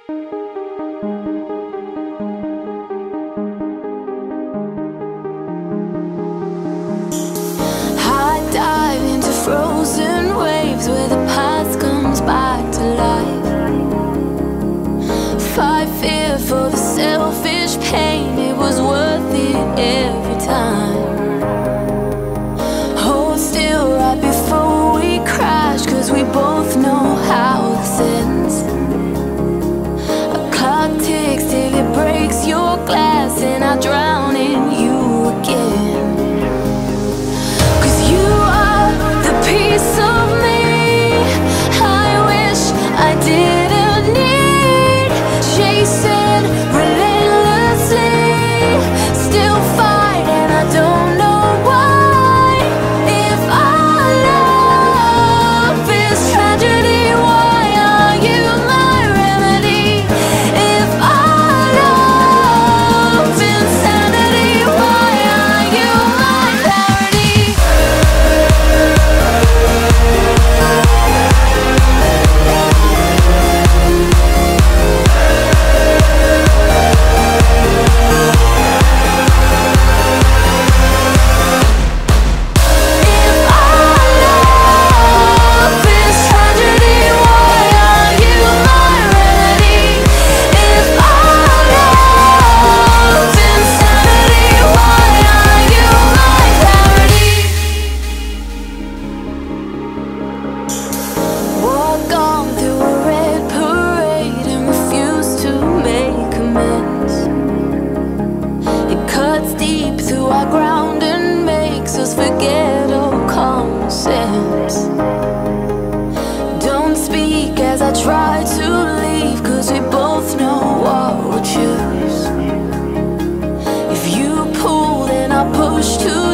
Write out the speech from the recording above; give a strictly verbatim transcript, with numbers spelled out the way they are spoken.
Dive into frozen waves where the past comes back to life. Fight fear for the selfish pain, it was worth it every time. Hold still right before we crash, cause we both know how this ends. A clock ticks till it breaks your glass, and I drown in you again. Piece of me I wish I didn't need, chasing relentlessly, still fight and I don't know why. If our love is tragedy, why are you my remedy? If our love is insanity, why are you my parody? I try to leave, cause we both know what we'll choose. If you pull, then I push too